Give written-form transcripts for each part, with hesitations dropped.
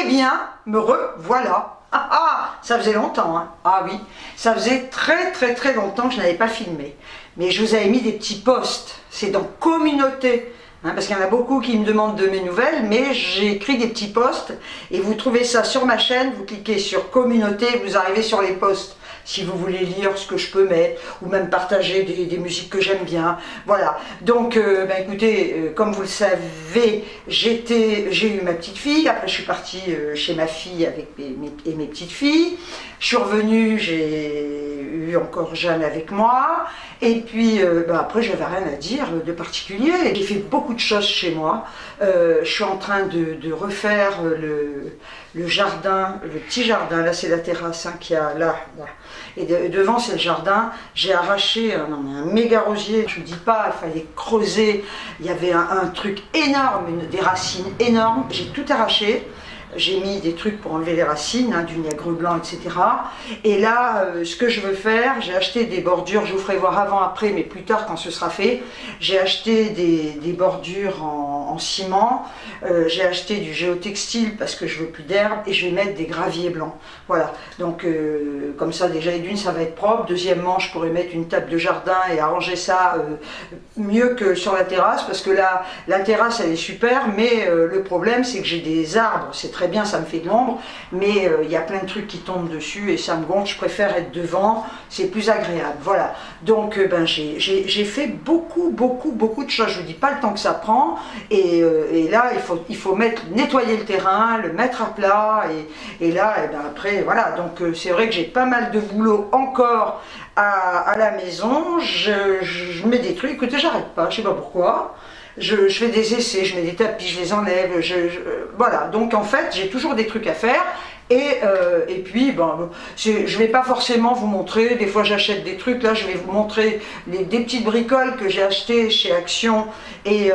Eh bien, me revoilà. Ah ah, ça faisait longtemps, hein. Ah oui, ça faisait très longtemps que je n'avais pas filmé. Mais je vous avais mis des petits posts, c'est dans communauté, hein, parce qu'il y en a beaucoup qui me demandent de mes nouvelles, mais j'ai écrit des petits posts, et vous trouvez ça sur ma chaîne, vous cliquez sur communauté, vous arrivez sur les posts. Si vous voulez lire ce que je peux mettre, ou même partager des musiques que j'aime bien, voilà. Donc, écoutez, comme vous le savez, j'ai eu ma petite fille, après je suis partie chez ma fille avec mes petites filles, je suis revenue, j'ai eu encore Jeanne avec moi, et puis après j'avais rien à dire de particulier, j'ai fait beaucoup de choses chez moi, je suis en train de refaire le jardin, le petit jardin, là c'est la terrasse hein, qu'il y a là. Et devant c'est le jardin, j'ai arraché un méga rosier, je ne dis pas, il fallait creuser, il y avait un truc énorme, des racines énormes, j'ai tout arraché. J'ai mis des trucs pour enlever les racines, hein, du vinaigre blanc, etc. Et là, ce que je veux faire, j'ai acheté des bordures, je vous ferai voir avant, après, mais plus tard quand ce sera fait. J'ai acheté des bordures en ciment, j'ai acheté du géotextile parce que je veux plus d'herbe, et je vais mettre des graviers blancs. Voilà, donc comme ça déjà, d'une, ça va être propre. Deuxièmement, je pourrais mettre une table de jardin et arranger ça mieux que sur la terrasse, parce que là, la terrasse, elle est super, mais le problème, c'est que j'ai des arbres, c'est très bien, ça me fait de l'ombre, mais il y a plein de trucs qui tombent dessus et ça me gonfle, je préfère être devant, c'est plus agréable, voilà. Donc j'ai fait beaucoup de choses, je vous dis pas le temps que ça prend, et là il faut nettoyer le terrain, le mettre à plat, et là après voilà, donc c'est vrai que j'ai pas mal de boulot encore à la maison, je mets des trucs, écoutez, j'arrête pas, je sais pas pourquoi. Je fais des essais, je mets des tapis, je les enlève, voilà, donc en fait j'ai toujours des trucs à faire, et puis je vais pas forcément vous montrer, des fois j'achète des trucs, là je vais vous montrer des petites bricoles que j'ai achetées chez Action et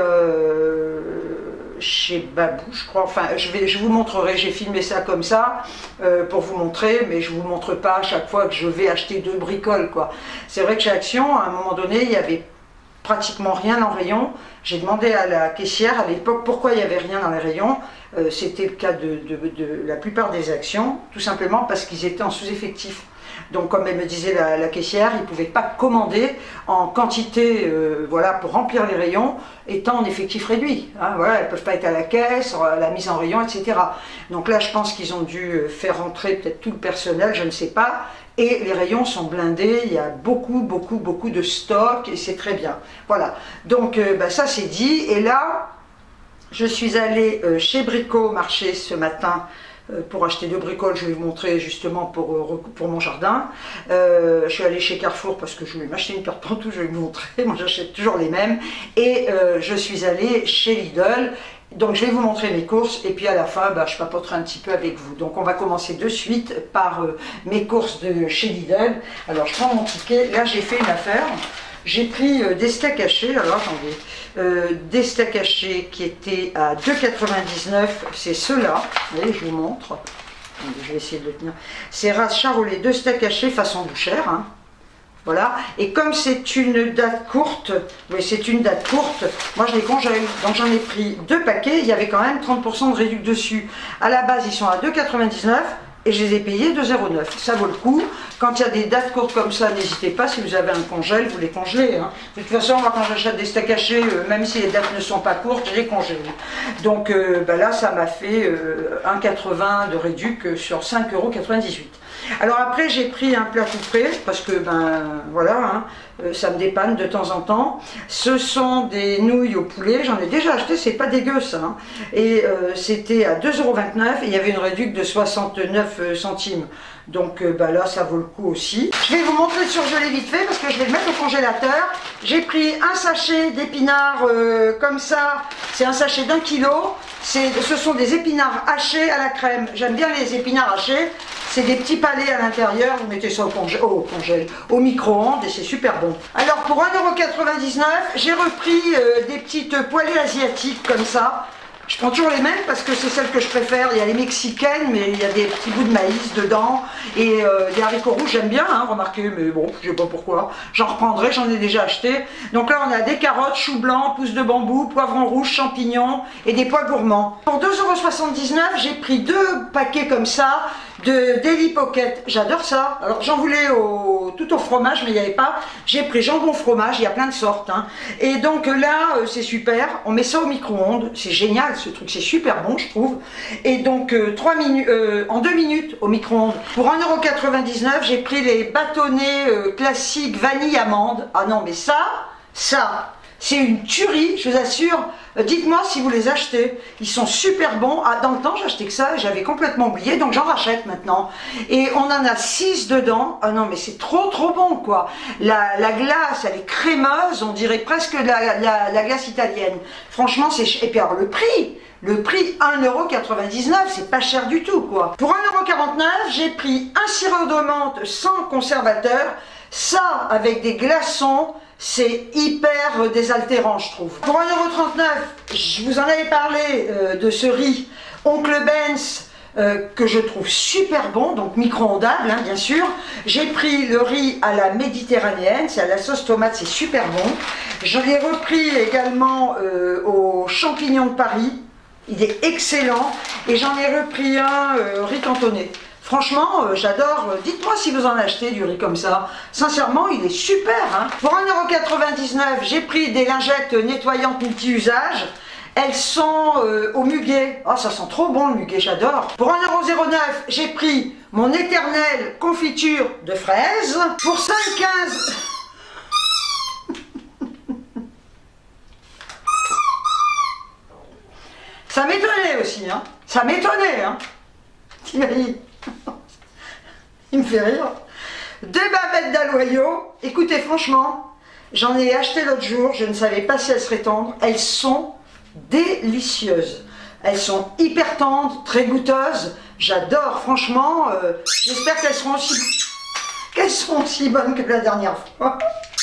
chez Babou, je crois, enfin je vous montrerai, j'ai filmé ça comme ça pour vous montrer, mais je vous montre pas à chaque fois que je vais acheter deux bricoles, quoi. C'est vrai que chez Action, à un moment donné, il y avait pratiquement rien en rayon. J'ai demandé à la caissière à l'époque pourquoi il n'y avait rien dans les rayons. C'était le cas de la plupart des Actions, tout simplement parce qu'ils étaient en sous-effectif. Donc comme elle me disait la caissière, ils ne pouvaient pas commander en quantité voilà, pour remplir les rayons, étant en effectif réduit. Hein, voilà, elles ne peuvent pas être à la caisse, à la mise en rayon, etc. Donc là, je pense qu'ils ont dû faire rentrer peut-être tout le personnel, je ne sais pas. Et les rayons sont blindés, il y a beaucoup de stock et c'est très bien. Voilà, donc ça c'est dit. Et là, je suis allée chez Brico Marché ce matin pour acheter deux bricoles, je vais vous montrer justement pour mon jardin. Je suis allée chez Carrefour parce que je voulais m'acheter une paire de pantoufles, je vais vous montrer, moi j'achète toujours les mêmes. Et je suis allée chez Lidl. Donc je vais vous montrer mes courses et puis à la fin je papoterai un petit peu avec vous. Donc on va commencer de suite par mes courses de chez Lidl. Alors je prends mon ticket, là j'ai fait une affaire, j'ai pris des steaks hachés, alors attendez, des steaks hachés qui étaient à 2,99 €, c'est ceux-là, vous voyez je vous montre, je vais essayer de le tenir, c'est race Charolais, 2 steaks hachés façon bouchère, hein. Voilà, et comme c'est une date courte, oui c'est une date courte, moi je les congèle, donc j'en ai pris 2 paquets, il y avait quand même 30% de réduction dessus. À la base ils sont à 2,99 € et je les ai payés 2,09 €, ça vaut le coup. Quand il y a des dates courtes comme ça, n'hésitez pas, si vous avez un congèle, vous les congelez. Hein. De toute façon, moi quand j'achète des steaks hachés, même si les dates ne sont pas courtes, je les congèle. Donc là ça m'a fait 1,80 € de réduction sur 5,98 €. Alors après j'ai pris un plat tout prêt parce que voilà, hein, ça me dépanne de temps en temps. Ce sont des nouilles au poulet, j'en ai déjà acheté, c'est pas dégueu ça, hein. Et c'était à 2,29 € et il y avait une réduction de 69 centimes. Donc là ça vaut le coup aussi. Je vais vous montrer le surgelé vite fait parce que je vais le mettre au congélateur. J'ai pris un sachet d'épinards comme ça, c'est un sachet d'1 kg. Ce sont des épinards hachés à la crème. J'aime bien les épinards hachés. C'est des petits palets à l'intérieur, vous mettez ça au micro-ondes et c'est super bon. Alors pour 1,99 €, j'ai repris des petites poêlées asiatiques comme ça. Je prends toujours les mêmes parce que c'est celles que je préfère. Il y a les mexicaines, mais il y a des petits bouts de maïs dedans. Et les haricots rouges, j'aime bien, hein, remarquez, mais bon, je sais pas pourquoi. J'en reprendrai, j'en ai déjà acheté. Donc là, on a des carottes, choux blancs, pousses de bambou, poivrons rouges, champignons et des pois gourmands. Pour 2,79 €, j'ai pris 2 paquets comme ça de Daily Pocket. J'adore ça. Alors j'en voulais tout au fromage, mais il n'y avait pas. J'ai pris jambon fromage, il y a plein de sortes. Hein. Et donc là, c'est super. On met ça au micro-ondes. C'est génial ce truc, c'est super bon, je trouve. Et donc en 2 minutes au micro-ondes. Pour 1,99 €, j'ai pris les bâtonnets classiques vanille amande. Ah non, mais ça, c'est une tuerie, je vous assure. Dites-moi si vous les achetez. Ils sont super bons. Ah, dans le temps, j'achetais que ça. J'avais complètement oublié. Donc, j'en rachète maintenant. Et on en a 6 dedans. Ah non, mais c'est trop bon, quoi. La glace, elle est crémeuse. On dirait presque la glace italienne. Franchement, c'est... Et puis, alors, le prix, 1,99 €, c'est pas cher du tout, quoi. Pour 1,49 €, j'ai pris un sirop de menthe sans conservateur. Ça, avec des glaçons... C'est hyper désaltérant, je trouve. Pour 1,39 €, je vous en avais parlé de ce riz Oncle Ben's que je trouve super bon, donc micro-ondable, hein, bien sûr. J'ai pris le riz à la méditerranéenne, c'est à la sauce tomate, c'est super bon. J'en ai repris également aux champignons de Paris, il est excellent. Et j'en ai repris un riz cantonné. Franchement, j'adore. Dites-moi si vous en achetez du riz comme ça. Sincèrement, il est super. Hein. Pour 1,99 €, j'ai pris des lingettes nettoyantes multi-usage. Elles sont au muguet. Oh, ça sent trop bon le muguet, j'adore. Pour 1,09 €, j'ai pris mon éternelle confiture de fraises. Pour 5,15 €. Ça m'étonnait aussi. Hein. Ça m'étonnait. Hein. T'imagines ? Il me fait rire. 2 bavettes d'aloyau. Écoutez, franchement, j'en ai acheté l'autre jour. Je ne savais pas si elles seraient tendres. Elles sont délicieuses. Elles sont hyper tendres, très goûteuses. J'adore, franchement. J'espère qu'elles seront aussi bonnes que la dernière fois.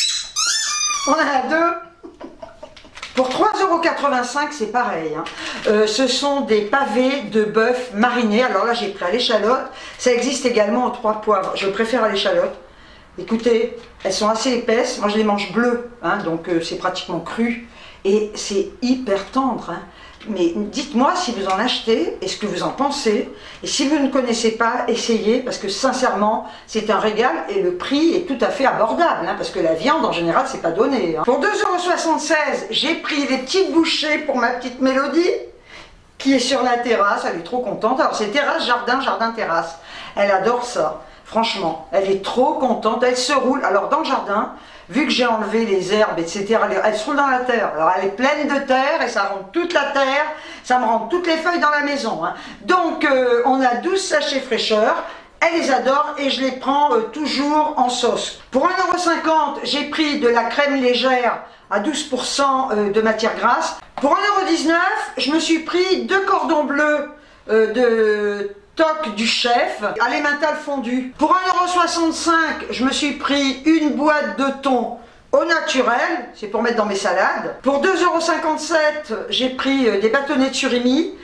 On en a 2. Pour 3,85 €, c'est pareil. Hein. Ce sont des pavés de bœuf marinés. Alors là, j'ai pris à l'échalote. Ça existe également aux 3 poivres. Je préfère à l'échalote. Écoutez, elles sont assez épaisses. Moi, je les mange bleues. Hein, donc, c'est pratiquement cru. Et c'est hyper tendre. Hein. Mais dites-moi si vous en achetez et ce que vous en pensez. Et si vous ne connaissez pas, essayez, parce que sincèrement, c'est un régal et le prix est tout à fait abordable, hein, parce que la viande en général, c'est pas donné. Hein. Pour 2,76 €, j'ai pris des petites bouchées pour ma petite Mélodie, qui est sur la terrasse. Elle est trop contente. Alors c'est terrasse, jardin, jardin, terrasse. Elle adore ça. Franchement, elle est trop contente. Elle se roule. Alors dans le jardin, vu que j'ai enlevé les herbes, etc., elle se roule dans la terre. Alors elle est pleine de terre et ça rend toute la terre, ça me rend toutes les feuilles dans la maison. Hein. Donc on a 12 sachets fraîcheur. Elle les adore et je les prends toujours en sauce. Pour 1,50 €, j'ai pris de la crème légère à 12% de matière grasse. Pour 1,19 €, je me suis pris 2 cordons bleus de toc du chef à l'emmental fondu. Pour 1,65 €, je me suis pris une boîte de thon au naturel, c'est pour mettre dans mes salades. Pour 2,57 €, j'ai pris des bâtonnets de surimi.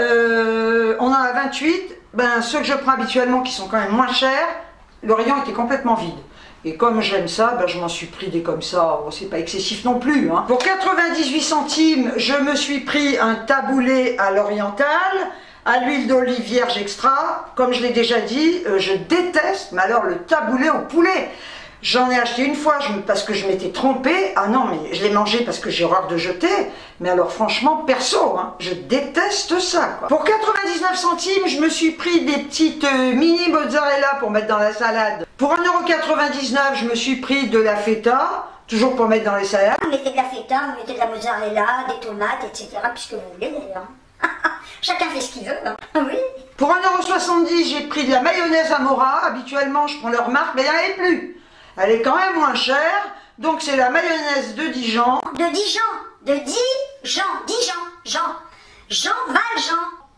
On en a 28. Ben, ceux que je prends habituellement qui sont quand même moins chers, le rayon était complètement vide. Et comme j'aime ça, ben, je m'en suis pris des comme ça. Bon, c'est pas excessif non plus. Hein. Pour 98 centimes, je me suis pris un taboulé à l'oriental, à l'huile d'olive vierge extra. Comme je l'ai déjà dit, je déteste, mais alors le taboulé au poulet. J'en ai acheté une fois parce que je m'étais trompée. Ah non, mais je l'ai mangé parce que j'ai horreur de jeter. Mais alors franchement, perso, hein, je déteste ça. Quoi. Pour 99 centimes, je me suis pris des petites mini mozzarella pour mettre dans la salade. Pour 1,99 €, je me suis pris de la feta, toujours pour mettre dans les salades. Vous mettez de la feta, vous mettez de la mozzarella, des tomates, etc. Puisque vous voulez d'ailleurs. Chacun fait ce qu'il veut. Hein. Oui. Pour 1,70 €, j'ai pris de la mayonnaise Amora. Habituellement, je prends leur marque, mais il n'y en avait plus. Elle est quand même moins chère, donc c'est la mayonnaise de Dijon. De Dijon, de Dijon, Jean Valjean.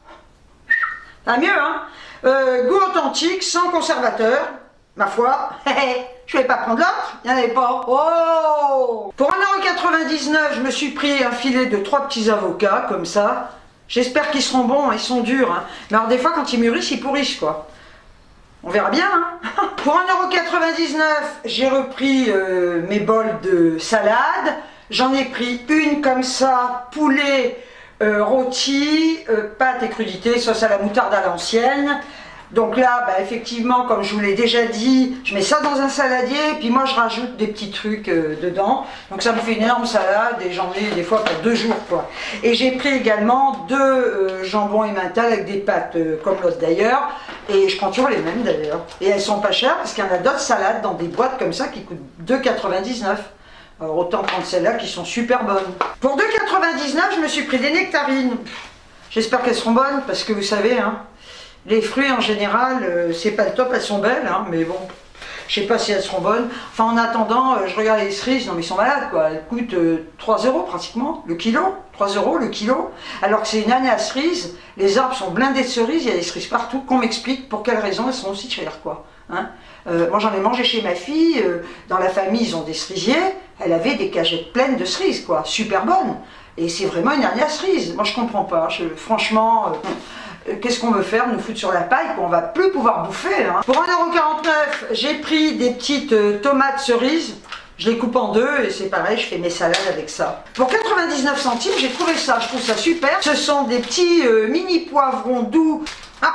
Pas mieux, hein. Goût authentique, sans conservateur, ma foi. Je vais pas prendre l'autre, il n'y en avait pas. Oh. Pour 1,99 €, je me suis pris un filet de 3 petits avocats, comme ça. J'espère qu'ils seront bons, ils sont durs. Hein. Mais alors des fois quand ils mûrissent, ils pourrissent quoi. On verra bien. Hein. Pour 1,99 €, j'ai repris mes bols de salade. J'en ai pris une comme ça, poulet rôti, pâte et crudité, sauce à la moutarde à l'ancienne. Donc là, bah, effectivement, comme je vous l'ai déjà dit, je mets ça dans un saladier, et puis moi je rajoute des petits trucs dedans. Donc ça me fait une énorme salade, et j'en ai des fois pour 2 jours, quoi. Et j'ai pris également 2 jambons emmental avec des pâtes, comme l'autre d'ailleurs, et je prends toujours les mêmes d'ailleurs. Et elles sont pas chères, parce qu'il y en a d'autres salades dans des boîtes comme ça qui coûtent 2,99 €. Alors autant prendre celles-là qui sont super bonnes. Pour 2,99 €, je me suis pris des nectarines. J'espère qu'elles seront bonnes, parce que vous savez, hein, les fruits en général, c'est pas le top, elles sont belles, hein, mais bon, je sais pas si elles seront bonnes. Enfin, en attendant, je regarde les cerises, non mais ils sont malades quoi, elles coûtent 3 € pratiquement, le kilo, 3 € le kilo, alors que c'est une année à cerises, les arbres sont blindés de cerises, il y a des cerises partout, qu'on m'explique pour quelles raisons elles sont aussi chères quoi. Hein. Moi j'en ai mangé chez ma fille, dans la famille ils ont des cerisiers, elle avait des cagettes pleines de cerises quoi, super bonnes, et c'est vraiment une année à cerises, moi je comprends pas, franchement... qu'est-ce qu'on veut faire? Nous foutre sur la paille qu'on va plus pouvoir bouffer. Hein. Pour 1,49 €, j'ai pris des petites tomates cerises. Je les coupe en 2 et c'est pareil, je fais mes salades avec ça. Pour 99 centimes, j'ai trouvé ça, je trouve ça super. Ce sont des petits mini poivrons doux.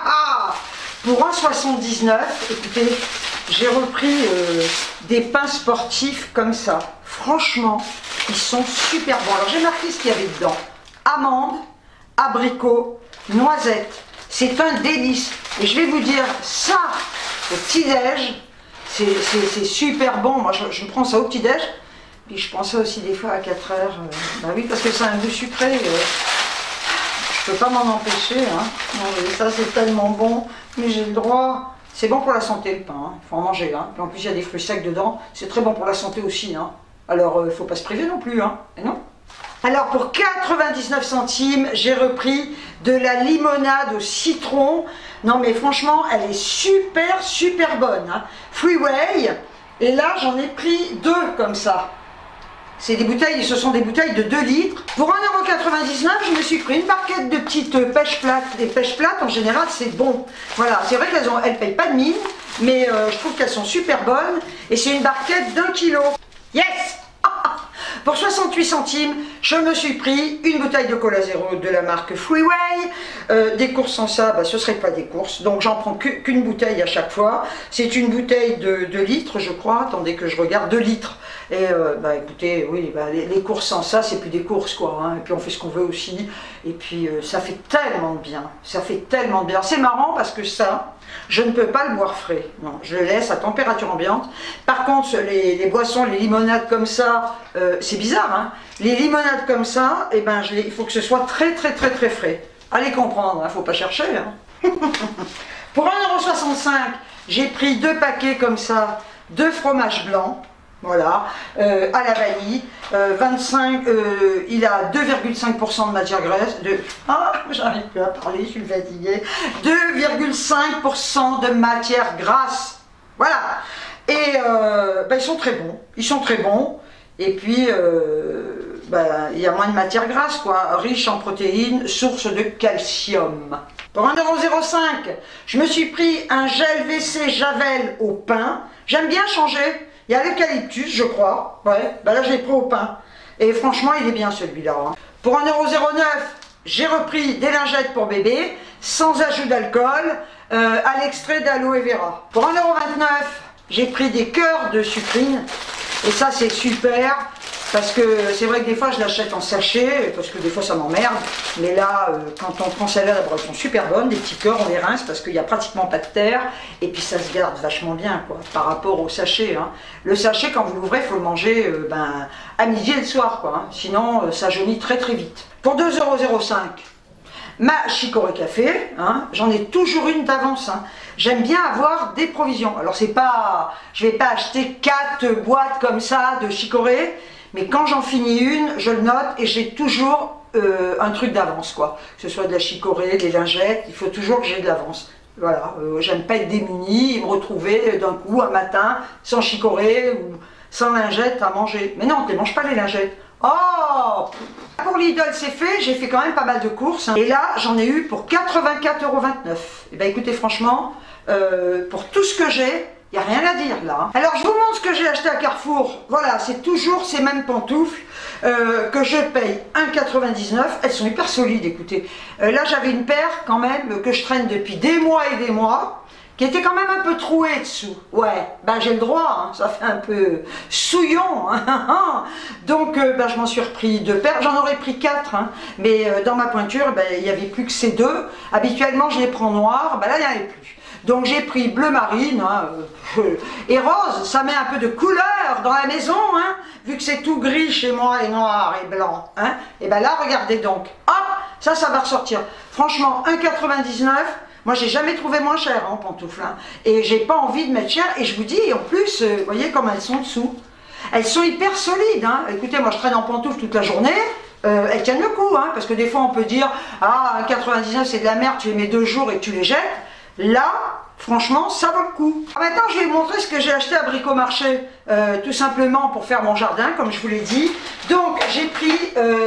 Pour 1,79 €, écoutez, j'ai repris des pains sportifs comme ça. Franchement, ils sont super bons. Alors j'ai marqué ce qu'il y avait dedans. Amandes, abricots, noisettes, c'est un délice. Et je vais vous dire, ça, au petit-déj, c'est super bon. Moi, je prends ça au petit-déj. Puis je prends ça aussi des fois à 4 heures. Bah oui, parce que c'est un goût sucré. Je peux pas m'en empêcher. Hein. Non, mais ça, c'est tellement bon. Mais j'ai le droit. C'est bon pour la santé, le pain. Il faut en manger. Hein. Puis en plus, il y a des fruits secs dedans. C'est très bon pour la santé aussi. Hein. Alors, il ne faut pas se priver non plus. Hein. Et non. Alors pour 99 centimes, j'ai repris de la limonade au citron. Non mais franchement, elle est super super bonne. Hein. Freeway. Et là, j'en ai pris 2 comme ça. C'est des bouteilles, ce sont des bouteilles de 2 litres. Pour 1,99 €, je me suis pris une barquette de petites pêches plates. Les pêches plates, en général, c'est bon. Voilà, c'est vrai qu'elles ne payent pas de mine, mais je trouve qu'elles sont super bonnes. Et c'est une barquette d'1 kg. Yes! Pour 68 centimes, je me suis pris une bouteille de cola zéro de la marque Freeway. Des courses sans ça, bah, ce ne serait pas des courses. Donc j'en prends qu'une bouteille à chaque fois. C'est une bouteille de 2 litres, je crois. Attendez que je regarde, 2 litres. Et bah écoutez, oui, bah, les courses sans ça, c'est plus des courses quoi. Hein. Et puis on fait ce qu'on veut aussi. Et puis ça fait tellement de bien. Ça fait tellement de bien. C'est marrant parce que ça, je ne peux pas le boire frais. Non, je le laisse à température ambiante. Par contre, les boissons, les limonades comme ça, c'est bizarre. Hein. Les limonades comme ça, eh ben, il faut que ce soit très très très très frais. Allez comprendre, hein, faut pas chercher. Hein. Pour 1,65 €, j'ai pris 2 paquets comme ça de fromage blanc. Voilà, à la vanille, 25, il a 2,5% de matière grasse, j'arrive plus à parler, je suis fatiguée, 2,5% de matière grasse, voilà, et bah, ils sont très bons, et puis bah, il y a moins de matière grasse, quoi, riche en protéines, source de calcium. Pour 1,05 €, je me suis pris un gel WC Javel au pain, j'aime bien changer. Il y a l'eucalyptus, je crois. Ouais, bah là, je l'ai pris au pain. Et franchement, il est bien celui-là. Hein. Pour 1,09 €, j'ai repris des lingettes pour bébé, sans ajout d'alcool, à l'extrait d'aloe vera. Pour 1,29 €, j'ai pris des cœurs de sucrine. Et ça, c'est super. Parce que c'est vrai que des fois je l'achète en sachet, parce que des fois ça m'emmerde. Mais là, quand on prend celle-là, elles sont super bonnes. Les petits cœurs, on les rince parce qu'il n'y a pratiquement pas de terre. Et puis ça se garde vachement bien quoi, par rapport au sachet. Hein. Le sachet, quand vous l'ouvrez, il faut le manger à midi et le soir. Quoi, hein. Sinon, ça jaunit très très vite. Pour 2,05 €, ma chicorée café, hein, j'en ai toujours une d'avance. Hein. J'aime bien avoir des provisions. Alors c'est pas, je vais pas acheter 4 boîtes comme ça de chicorée. Mais quand j'en finis une, je le note et j'ai toujours un truc d'avance, quoi. Que ce soit de la chicorée, des lingettes, il faut toujours que j'ai de l'avance. Voilà, j'aime pas être démunie et me retrouver d'un coup un matin sans chicorée ou sans lingettes à manger. Mais non, tu ne manges pas les lingettes. Oh, pour Lidl c'est fait, j'ai fait quand même pas mal de courses. Hein. Et là, j'en ai eu pour 84,29 €. Et ben écoutez, franchement, pour tout ce que j'ai, il n'y a rien à dire là. Alors je vous montre ce que j'ai acheté à Carrefour. Voilà, c'est toujours ces mêmes pantoufles que je paye 1,99 €. Elles sont hyper solides, écoutez. Là j'avais une paire quand même que je traîne depuis des mois et des mois, qui était quand même un peu trouée dessous. Ouais, ben j'ai le droit, hein, ça fait un peu souillon. Hein. Donc ben, je m'en suis repris 2 paires, j'en aurais pris 4, hein, mais dans ma pointure, ben, il n'y avait plus que ces 2. Habituellement je les prends noirs, ben là il n'y en avait plus. Donc j'ai pris bleu marine hein, et rose, ça met un peu de couleur dans la maison, hein, vu que c'est tout gris chez moi et noir et blanc. Hein, et ben là regardez donc, hop, ça va ressortir. Franchement 1,99 €. Moi, j'ai jamais trouvé moins cher en pantoufles. Hein. Et j'ai pas envie de mettre cher. Et je vous dis, en plus, vous voyez comme elles sont dessous. Elles sont hyper solides. Hein. Écoutez, moi, je traîne en pantoufles toute la journée. Elles tiennent le coup. Hein, parce que des fois, on peut dire, ah, 1,99 € c'est de la merde, tu les mets 2 jours et tu les jettes. Là, franchement, ça vaut le coup. Maintenant, je vais vous montrer ce que j'ai acheté à Bricomarché. Tout simplement pour faire mon jardin, comme je vous l'ai dit. Donc, j'ai pris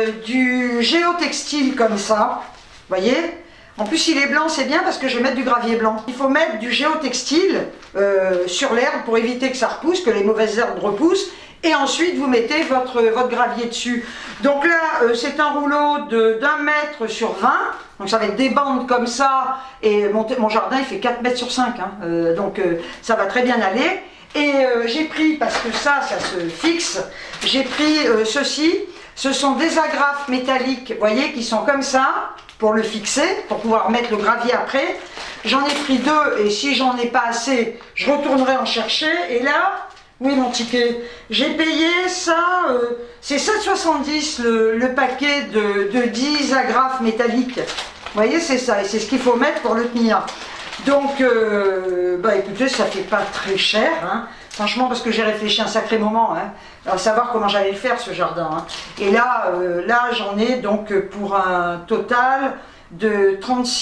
du géotextile comme ça. Vous voyez ? En plus, il est blanc, c'est bien parce que je vais mettre du gravier blanc. Il faut mettre du géotextile sur l'herbe pour éviter que ça repousse, que les mauvaises herbes repoussent. Et ensuite, vous mettez votre gravier dessus. Donc là, c'est un rouleau d'1 mètre sur 20. Donc ça va être des bandes comme ça. Et mon jardin, il fait 4 mètres sur 5. Hein. Donc ça va très bien aller. Et j'ai pris, parce que ça se fixe, j'ai pris ceci. Ce sont des agrafes métalliques, vous voyez, qui sont comme ça, pour le fixer, pour pouvoir mettre le gravier après. J'en ai pris 2, et si j'en ai pas assez, je retournerai en chercher. Et là, oui mon ticket, j'ai payé ça, c'est 7,70 le paquet de 10 agrafes métalliques. Vous voyez, c'est ça, et c'est ce qu'il faut mettre pour le tenir. Donc, bah écoutez, ça fait pas très cher, hein. Franchement, parce que j'ai réfléchi un sacré moment, hein, à savoir comment j'allais le faire ce jardin. Hein. Et là, j'en ai donc pour un total de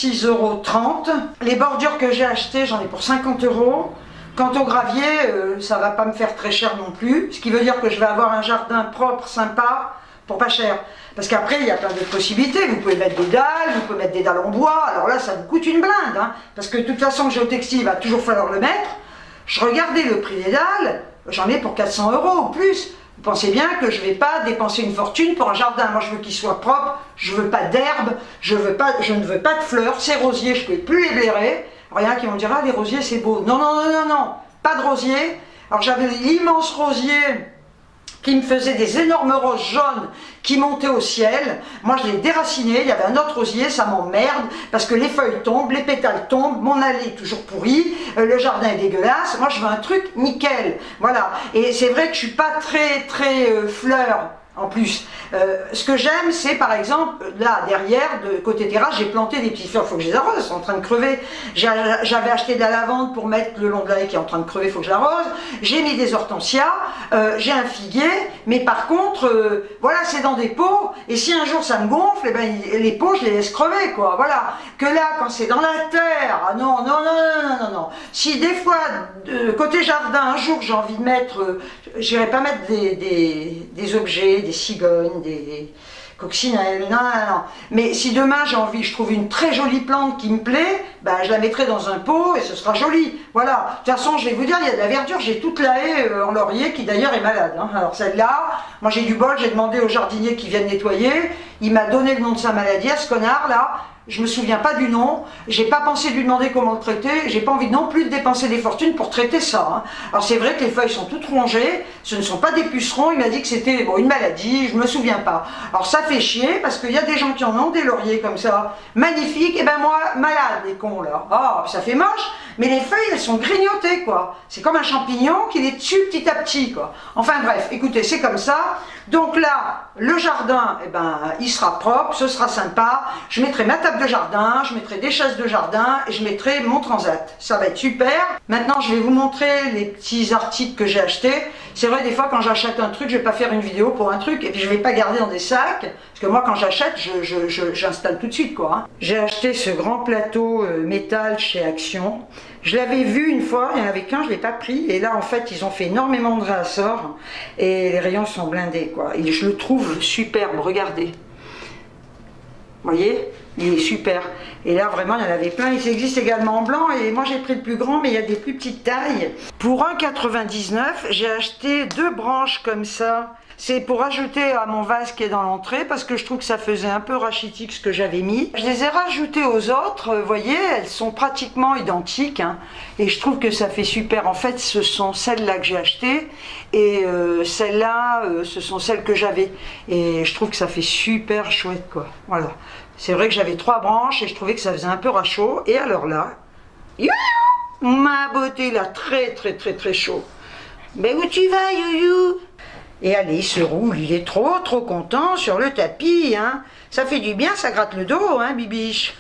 36,30 €. Les bordures que j'ai achetées, j'en ai pour 50 €. Quant au gravier, ça va pas me faire très cher non plus, ce qui veut dire que je vais avoir un jardin propre, sympa, pour pas cher. Parce qu'après, il y a plein de possibilités. Vous pouvez mettre des dalles, vous pouvez mettre des dalles en bois. Alors là, ça vous coûte une blinde. Hein, parce que de toute façon, le géotextile, il va toujours falloir le mettre. Je regardais le prix des dalles, j'en ai pour 400 € ou plus. Vous pensez bien que je ne vais pas dépenser une fortune pour un jardin. Moi, je veux qu'il soit propre, je veux pas d'herbe, je ne veux pas de fleurs. Ces rosiers, je ne peux plus les blairer. Alors, il y en a qui vont dire, ah, les rosiers, c'est beau. Non, non, non, non, non, pas de rosiers. Alors, j'avais l'immense rosier qui me faisait des énormes roses jaunes qui montaient au ciel. Moi, je l'ai déraciné. Il y avait un autre rosier, ça m'emmerde parce que les feuilles tombent, les pétales tombent, mon allée est toujours pourrie, le jardin est dégueulasse. Moi, je veux un truc nickel. Voilà. Et c'est vrai que je suis pas très fleur. En plus, ce que j'aime, c'est par exemple, là, derrière, de côté terrasse, j'ai planté des petites fleurs, il faut que je les arrose, elles sont en train de crever. J'avais acheté de la lavande pour mettre le long de l'allée qui est en train de crever, il faut que je l'arrose. J'ai mis des hortensias, j'ai un figuier, mais par contre, voilà, c'est dans des pots, et si un jour ça me gonfle, eh ben, les pots, je les laisse crever, quoi, voilà. Que là, quand c'est dans la terre, ah non, non, non, non, non, non. Si des fois, côté jardin, un jour j'ai envie de mettre, j'irai pas mettre des objets, des cigognes, des coccinelles, non, non, non. Mais si demain j'ai envie, je trouve une très jolie plante qui me plaît, ben, je la mettrai dans un pot et ce sera joli. Voilà. De toute façon, je vais vous dire, il y a de la verdure, j'ai toute la haie en laurier qui d'ailleurs est malade. Hein. Alors celle-là, moi j'ai du bol, j'ai demandé au jardinier qui vient de nettoyer, il m'a donné le nom de sa maladie, à ce connard là. Je me souviens pas du nom, j'ai pas pensé de lui demander comment le traiter, j'ai pas envie non plus de dépenser des fortunes pour traiter ça. Hein. Alors c'est vrai que les feuilles sont toutes rongées, ce ne sont pas des pucerons, il m'a dit que c'était bon, une maladie, je me souviens pas. Alors ça fait chier parce qu'il y a des gens qui en ont des lauriers comme ça, magnifiques, et ben moi, malade les cons là. Oh, ça fait moche, mais les feuilles elles sont grignotées quoi. C'est comme un champignon qui les tue petit à petit quoi. Enfin bref, écoutez, c'est comme ça. Donc là, le jardin, eh ben, il sera propre, ce sera sympa. Je mettrai ma table de jardin, je mettrai des chaises de jardin et je mettrai mon transat. Ça va être super. Maintenant, je vais vous montrer les petits articles que j'ai achetés. C'est vrai, des fois, quand j'achète un truc, je vais pas faire une vidéo pour un truc, et puis je vais pas garder dans des sacs, parce que moi, quand j'achète, j'installe tout de suite, quoi. Hein. J'ai acheté ce grand plateau métal chez Action. Je l'avais vu une fois, il y en avait qu'un, je l'ai pas pris, et là, en fait, ils ont fait énormément de réassorts, et les rayons sont blindés, quoi. Et je le trouve superbe, regardez. Vous voyez, il est super. Et là, vraiment, il y en avait plein. Il existe également en blanc. Et moi, j'ai pris le plus grand, mais il y a des plus petites tailles. Pour 1,99 €, j'ai acheté 2 branches comme ça. C'est pour ajouter à mon vase qui est dans l'entrée, parce que je trouve que ça faisait un peu rachitique ce que j'avais mis. Je les ai rajoutées aux autres. Vous voyez, elles sont pratiquement identiques. Hein, et je trouve que ça fait super. En fait, ce sont celles-là que j'ai achetées. Et celles-là, ce sont celles que j'avais. Et je trouve que ça fait super chouette, quoi. Voilà. C'est vrai que j'avais 3 branches et je trouvais que ça faisait un peu rachot. Et alors là, ma beauté là, très chaud. Mais où tu vas, Youyou? Et allez, il se roule, il est trop content sur le tapis, hein. Ça fait du bien, ça gratte le dos, hein, Bibiche.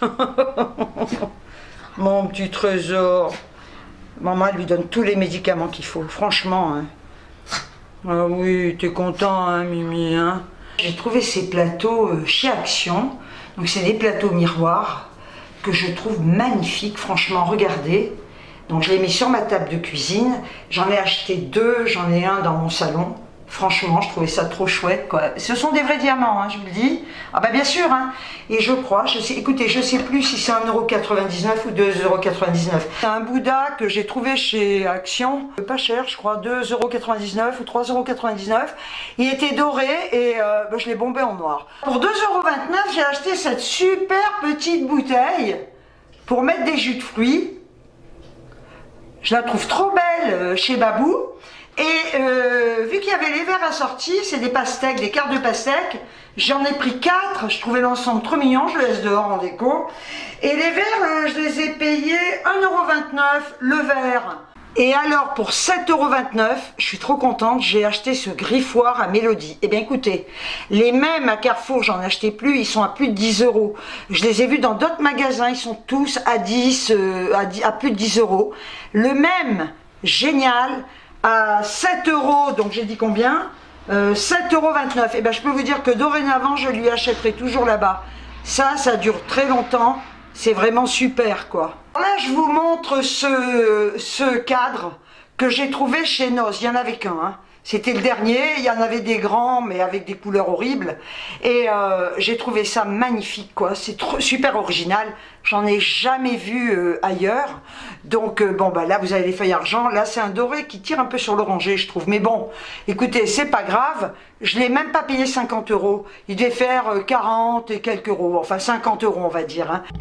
Mon petit trésor. Maman lui donne tous les médicaments qu'il faut, franchement, hein. Ah oui, t'es content, hein, Mimi, hein. J'ai trouvé ces plateaux chez Action. Donc c'est des plateaux miroirs que je trouve magnifiques, franchement, regardez. Donc je les mets sur ma table de cuisine. J'en ai acheté 2, j'en ai un dans mon salon. Franchement, je trouvais ça trop chouette, quoi. Ce sont des vrais diamants, hein, je vous le dis. Ah bah bien sûr, hein. Et je crois, écoutez, je sais plus si c'est 1,99 € ou 2,99 €. C'est un Bouddha que j'ai trouvé chez Action, pas cher, je crois, 2,99 € ou 3,99 €. Il était doré et bah, je l'ai bombé en noir. Pour 2,29 €, j'ai acheté cette super petite bouteille pour mettre des jus de fruits. Je la trouve trop belle chez Babou. Et vu qu'il y avait les verres assortis, c'est des pastèques, des quarts de pastèques, j'en ai pris 4, je trouvais l'ensemble trop mignon, je le laisse dehors en déco. Et les verres, je les ai payés 1,29 € le verre. Et alors pour 7,29 €, je suis trop contente, j'ai acheté ce griffoir à Mélodie. Eh bien écoutez, les mêmes à Carrefour, j'en achetais plus, ils sont à plus de 10 €. Je les ai vus dans d'autres magasins, ils sont tous à 10, à plus de 10 €. Le même, génial, à 7 €, donc j'ai dit combien, 7,29 €. Et ben je peux vous dire que dorénavant je lui achèterai toujours là-bas. Ça dure très longtemps, c'est vraiment super, quoi. Là je vous montre ce cadre que j'ai trouvé chez Noz. Il n'y en avait qu'un, hein. C'était le dernier, il y en avait des grands mais avec des couleurs horribles. Et j'ai trouvé ça magnifique, quoi. C'est super original. J'en ai jamais vu ailleurs. Donc bon bah là vous avez les feuilles argent. Là c'est un doré qui tire un peu sur l'orangé, je trouve. Mais bon, écoutez, c'est pas grave. Je l'ai même pas payé 50 €. Il devait faire 40 et quelques euros. Enfin 50 € on va dire, hein.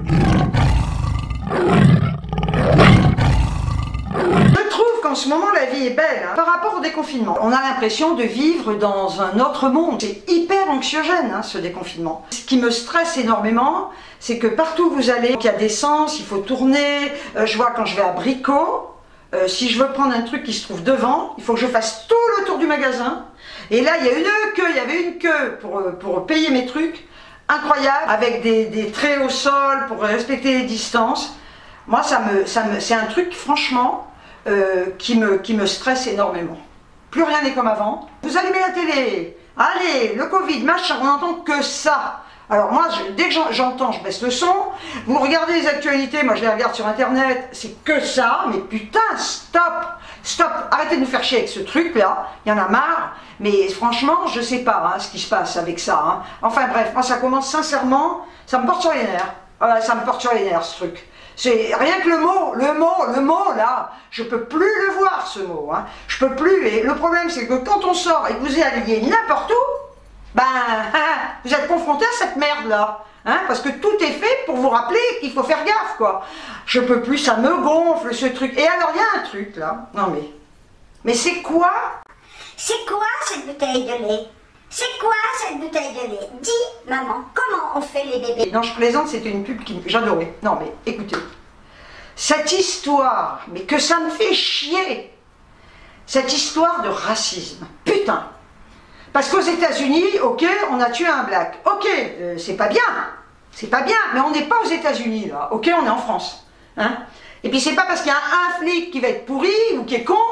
Je trouve qu'en ce moment la vie est belle, hein. Par rapport au déconfinement. On a l'impression de vivre dans un autre monde. C'est hyper anxiogène, hein, ce déconfinement. Ce qui me stresse énormément, c'est que partout où vous allez, il y a des sens, il faut tourner. Je vois quand je vais à Brico, si je veux prendre un truc qui se trouve devant, il faut que je fasse tout le tour du magasin. Et là il y a une queue, il y avait une queue pour payer mes trucs. Incroyable, avec des traits au sol pour respecter les distances. Moi, c'est un truc, franchement, qui me stresse énormément. Plus rien n'est comme avant. Vous allumez la télé, allez, le Covid, machin, on n'entend que ça. Alors moi, dès que j'entends, je baisse le son. Vous regardez les actualités, moi je les regarde sur Internet, c'est que ça. Mais putain, stop, arrêtez de nous faire chier avec ce truc-là. Il y en a marre. Mais franchement, je sais pas ce qui se passe avec ça. Hein. Enfin bref, moi ça commence sincèrement, ça me porte sur les nerfs. Voilà, ça me porte sur les nerfs, ce truc. C'est rien que le mot là, je peux plus le voir, ce mot, hein. Je peux plus. Et le problème, c'est que quand on sort et que vous allez n'importe où, ben, vous êtes confronté à cette merde là, hein, parce que tout est fait pour vous rappeler qu'il faut faire gaffe, quoi. Je peux plus, ça me gonfle ce truc. Et alors il y a un truc là, non mais c'est quoi? C'est quoi cette bouteille de lait? C'est quoi cette bouteille de lait? Dis, maman, comment on fait les bébés? Non, je plaisante, c'était une pub qui j'adorais. Non, mais écoutez, cette histoire, mais que ça me fait chier, cette histoire de racisme, putain. Parce qu'aux États-Unis, ok, on a tué un black, ok, c'est pas bien, mais on n'est pas aux États-Unis là, ok, on est en France, hein. Et puis c'est pas parce qu'il y a un flic qui va être pourri ou qui est con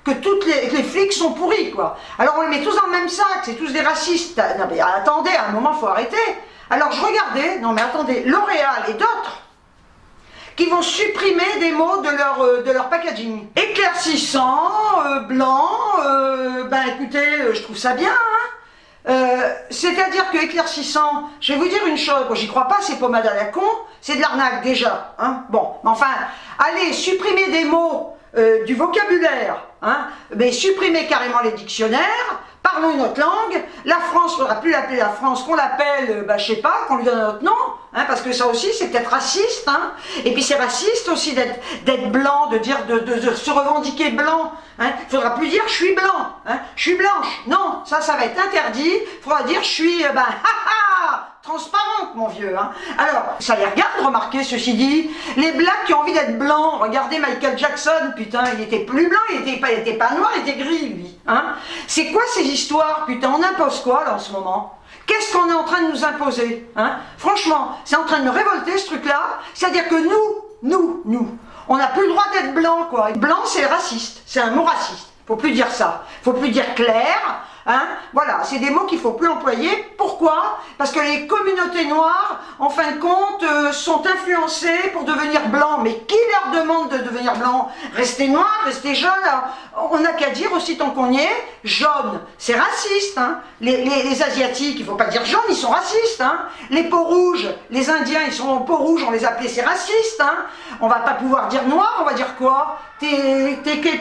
que les flics sont pourris, quoi. Alors on les met tous dans le même sac, c'est tous des racistes. Non mais attendez, à un moment, il faut arrêter. Alors je regardais, non mais attendez, L'Oréal et d'autres qui vont supprimer des mots de leur packaging. Éclaircissant, blanc, ben écoutez, je trouve ça bien, hein. C'est-à-dire que éclaircissant, je vais vous dire une chose, j'y crois pas, ces pommades à la con, c'est de l'arnaque déjà, hein. Bon, enfin, allez, supprimer des mots du vocabulaire, hein, mais supprimer carrément les dictionnaires, parlons une autre langue. La France, il ne faudra plus l'appeler la France, qu'on l'appelle, bah, je sais pas, qu'on lui donne un autre nom, hein, parce que ça aussi c'est peut-être raciste, hein. Et puis c'est raciste aussi d'être blanc, de dire, de se revendiquer blanc, hein. Il ne faudra plus dire je suis blanc, hein, je suis blanche, non, ça va être interdit, il faudra dire je suis, transparente, mon vieux, hein. Alors, ça les regarde, remarquez, ceci dit, les blacks qui ont envie d'être blancs, regardez Michael Jackson, putain, il était plus blanc, il était pas noir, il était gris, lui, hein. C'est quoi ces histoires, putain, on impose quoi, là, en ce moment? Qu'est-ce qu'on est en train de nous imposer, hein? Franchement, c'est en train de me révolter, ce truc-là, c'est-à-dire que nous, on n'a plus le droit d'être blanc, quoi. Blanc, c'est raciste, c'est un mot raciste, faut plus dire ça, faut plus dire clair, hein, voilà, c'est des mots qu'il ne faut plus employer. Pourquoi? Parce que les communautés noires, en fin de compte, sont influencées pour devenir blancs. Mais qui leur demande de devenir blancs? Rester noir, rester jaune, on n'a qu'à dire aussi tant qu'on y est, jaune, c'est raciste, hein. Les Asiatiques, il ne faut pas dire jaune, ils sont racistes, hein. Les peaux rouges, les Indiens, ils sont en peau rouge, on les appelait, c'est raciste, hein. On va pas pouvoir dire noir, on va dire quoi? Allez,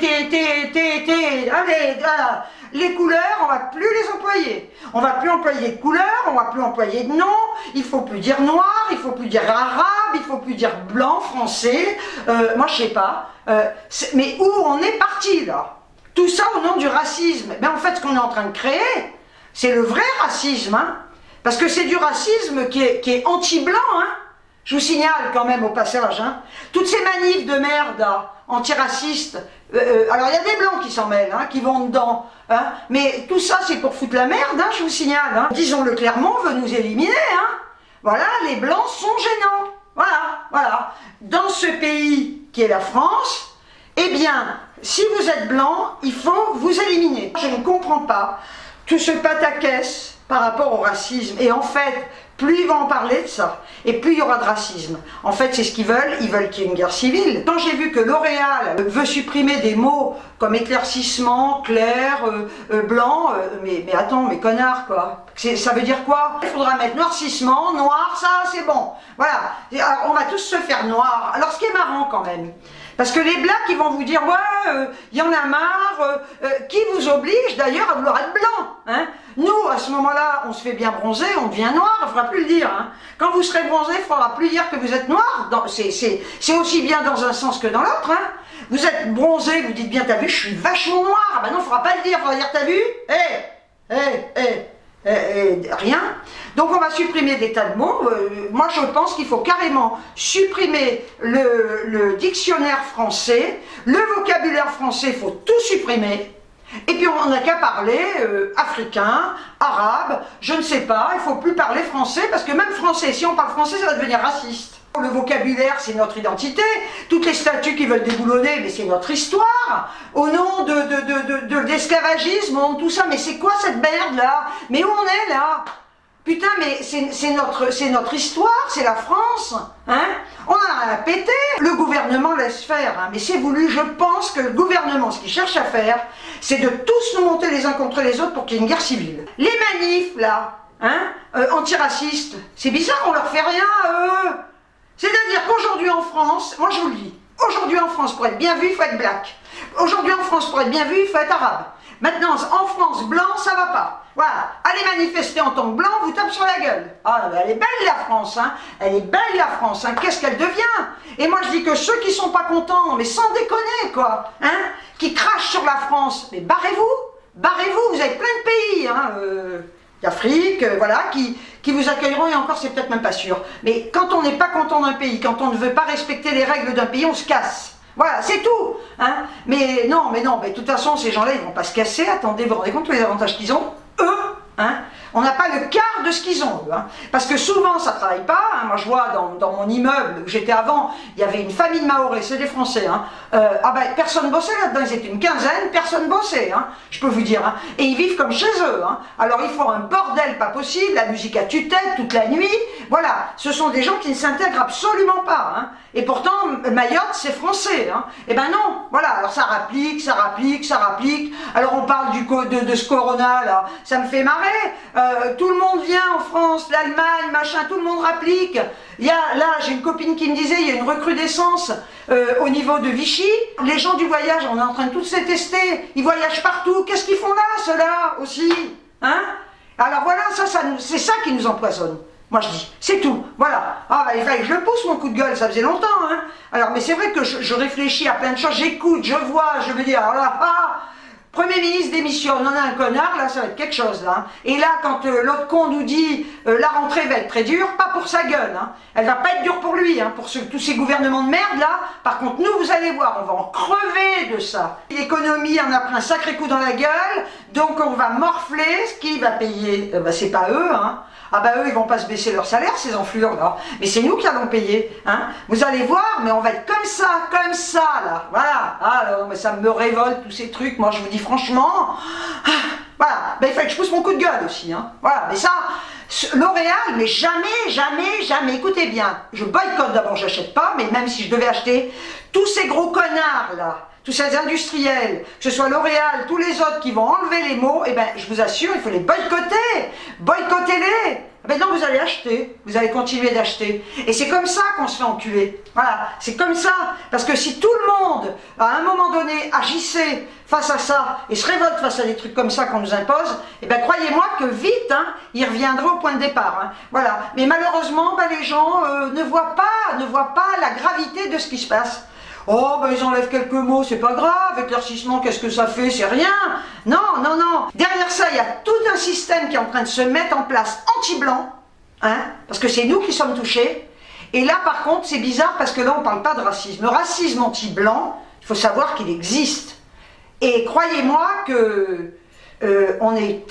voilà. Les couleurs, on va plus les employer. On va plus employer de couleurs, on va plus employer de noms. Il faut plus dire noir, il faut plus dire arabe, il faut plus dire blanc, français. Moi, je sais pas. Mais où on est parti là? Tout ça au nom du racisme. Ben, en fait, ce qu'on est en train de créer, c'est le vrai racisme, hein. Parce que c'est du racisme qui est anti-blanc, hein. Je vous signale quand même au passage, hein. Toutes ces manifs de merde là, antiracistes. Alors il y a des blancs qui s'en mêlent, hein, qui vont dedans, hein, mais tout ça c'est pour foutre la merde, hein, je vous signale, hein. Disons-le clairement, on veut nous éliminer, hein. Voilà, les blancs sont gênants, voilà. Dans ce pays qui est la France, eh bien, si vous êtes blanc, il faut vous éliminer. Je ne comprends pas tout ce pataquès par rapport au racisme, et en fait, plus ils vont en parler de ça, et plus il y aura de racisme. En fait, c'est ce qu'ils veulent qu'il y ait une guerre civile. Quand j'ai vu que L'Oréal veut supprimer des mots comme éclaircissement, clair, blanc, mais attends, mais connard, quoi. Ça veut dire quoi? Il faudra mettre noircissement, noir, ça, c'est bon. Voilà, alors, on va tous se faire noir. Alors, ce qui est marrant quand même, parce que les blacks, ils vont vous dire, ouais, y en a marre, qui vous oblige d'ailleurs à vouloir être blanc, hein. Nous, à ce moment-là, on se fait bien bronzer, on devient noir, il ne faudra plus le dire, hein. Quand vous serez bronzé, il ne faudra plus dire que vous êtes noir, c'est aussi bien dans un sens que dans l'autre, hein. Vous êtes bronzé, vous dites bien, t'as vu, je suis vachement noir, ah ben non, il ne faudra pas le dire, il faudra dire, t'as vu, rien. Donc on va supprimer des tas de mots. Moi je pense qu'il faut carrément supprimer le dictionnaire français, le vocabulaire français, il faut tout supprimer. Et puis on n'a qu'à parler africain, arabe, je ne sais pas, il ne faut plus parler français, parce que même français, si on parle français, ça va devenir raciste. Le vocabulaire, c'est notre identité. Toutes les statues qui veulent déboulonner, mais c'est notre histoire. Au nom de l'esclavagisme, tout ça. Mais c'est quoi cette merde là? Mais où on est là? Putain, mais c'est notre histoire, c'est la France, hein. On en a rien à péter. Le gouvernement laisse faire, hein, mais c'est voulu. Je pense que le gouvernement, ce qu'il cherche à faire, c'est de tous nous monter les uns contre les autres pour qu'il y ait une guerre civile. Les manifs là, hein, antiracistes, c'est bizarre, on leur fait rien à eux. C'est-à-dire qu'aujourd'hui en France, moi je vous le dis, aujourd'hui en France, pour être bien vu, il faut être black. Aujourd'hui en France, pour être bien vu, il faut être arabe. Maintenant, en France, blanc, ça va pas. Voilà, allez manifester en tant que blanc, vous tapez sur la gueule. Ah, elle est belle la France, hein. Elle est belle la France, hein. Qu'est-ce qu'elle devient? Et moi je dis que ceux qui sont pas contents, mais sans déconner quoi, hein, qui crachent sur la France, mais barrez-vous, vous avez plein de pays, hein, d'Afrique, voilà, qui vous accueilleront, et encore c'est peut-être même pas sûr. Mais quand on n'est pas content d'un pays, quand on ne veut pas respecter les règles d'un pays, on se casse. Voilà, c'est tout, hein. Mais de toute façon, ces gens-là, ils vont pas se casser. Attendez, vous vous rendez compte tous les avantages qu'ils ont? Eux, Hein, on n'a pas le quart de ce qu'ils ont, eux, hein. Parce que souvent ça ne travaille pas, hein. Moi je vois dans mon immeuble où j'étais avant, il y avait une famille de Mahorais, c'est des Français, hein. Ah ben, personne bossait là-dedans, ils étaient une quinzaine, personne bossait, hein, je peux vous dire, hein. Et ils vivent comme chez eux, hein. Alors ils font un bordel pas possible, la musique à tue-tête toute la nuit, voilà, ce sont des gens qui ne s'intègrent absolument pas, hein. Et pourtant Mayotte c'est français, hein. Et ben non, voilà, alors ça rapplique, ça rapplique, ça rapplique, alors on parle de ce corona là, ça me fait marrer. Tout le monde vient en France, l'Allemagne, machin, tout le monde rapplique. Il y a, là, j'ai une copine qui me disait, il y a une recrudescence au niveau de Vichy. Les gens du voyage, on est en train de tous se tester. Ils voyagent partout. Qu'est-ce qu'ils font là, ceux-là, aussi, hein? Alors voilà, c'est ça qui nous empoisonne. Moi je dis, c'est tout, voilà. Ah bah il fallait que je le pousse mon coup de gueule, ça faisait longtemps, hein. Alors mais c'est vrai que je réfléchis à plein de choses, j'écoute, je vois, je me dis, alors là, Premier ministre démissionne, on en a un connard, là ça va être quelque chose là. Hein. Et là quand l'autre con nous dit la rentrée va être très dure, pas pour sa gueule, hein. Elle va pas être dure pour lui, hein, pour tous ces gouvernements de merde là. Par contre nous vous allez voir, on va en crever de ça. L'économie en a pris un sacré coup dans la gueule, donc on va morfler, ce qui va payer, bah, c'est pas eux, hein. Ah bah eux ils vont pas se baisser leur salaire ces enflures là, mais c'est nous qui allons payer, hein. Vous allez voir, mais on va être comme ça là, voilà. Ah non, mais ça me révolte tous ces trucs, moi je vous dis franchement, voilà, ben, il fallait que je pousse mon coup de gueule aussi, hein. Voilà, mais ça, L'Oréal, mais jamais, écoutez bien, je boycotte d'abord, j'achète pas, mais même si je devais acheter, tous ces gros connards là, tous ces industriels, que ce soit L'Oréal, tous les autres qui vont enlever les mots, eh ben, je vous assure, il faut les boycotter. Boycottez-les. Ben non, vous allez acheter, vous allez continuer d'acheter. Et c'est comme ça qu'on se fait enculer. Voilà, c'est comme ça. Parce que si tout le monde, à un moment donné, agissait face à ça, et se révolte face à des trucs comme ça qu'on nous impose, eh ben croyez-moi que vite, hein, ils reviendraient au point de départ. Hein. Voilà. Mais malheureusement, ben, les gens ne voient pas la gravité de ce qui se passe. Oh, ben ils enlèvent quelques mots, c'est pas grave, éclaircissement, qu'est-ce que ça fait, c'est rien. Non. Derrière ça, il y a tout un système qui est en train de se mettre en place anti-blanc, hein, parce que c'est nous qui sommes touchés. Et là, par contre, c'est bizarre parce que là, on parle pas de racisme. Le racisme anti-blanc, il faut savoir qu'il existe. Et croyez-moi que on est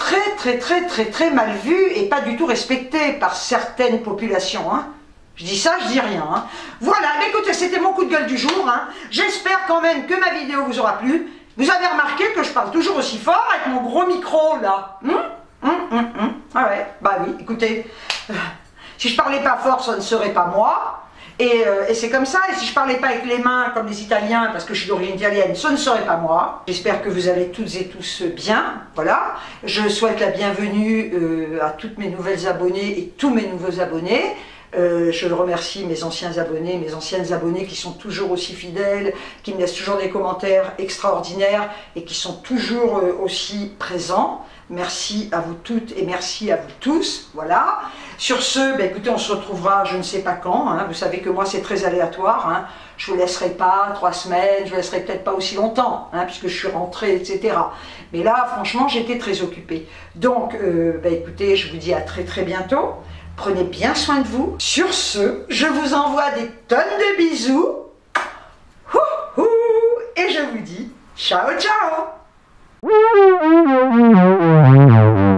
très mal vu et pas du tout respecté par certaines populations, hein. Je dis ça, je dis rien. Hein. Voilà, écoutez, c'était mon coup de gueule du jour. Hein. J'espère quand même que ma vidéo vous aura plu. Vous avez remarqué que je parle toujours aussi fort avec mon gros micro là. Ah ouais, bah oui, écoutez, si je parlais pas fort, ça ne serait pas moi. Et c'est comme ça, et si je parlais pas avec les mains comme les Italiens, parce que je suis d'origine italienne, ce ne serait pas moi. J'espère que vous allez toutes et tous bien, voilà. Je souhaite la bienvenue à toutes mes nouvelles abonnées et tous mes nouveaux abonnés. Je remercie mes anciens abonnés, mes anciennes abonnées qui sont toujours aussi fidèles, qui me laissent toujours des commentaires extraordinaires et qui sont toujours aussi présents. Merci à vous toutes et merci à vous tous. Voilà. Sur ce, ben écoutez, on se retrouvera je ne sais pas quand. Hein. Vous savez que moi c'est très aléatoire. Hein. Je ne vous laisserai pas 3 semaines, je ne vous laisserai peut-être pas aussi longtemps, hein, puisque je suis rentrée, etc. Mais là, franchement, j'étais très occupée. Donc, ben écoutez, je vous dis à très bientôt. Prenez bien soin de vous. Sur ce, je vous envoie des tonnes de bisous. Et je vous dis ciao.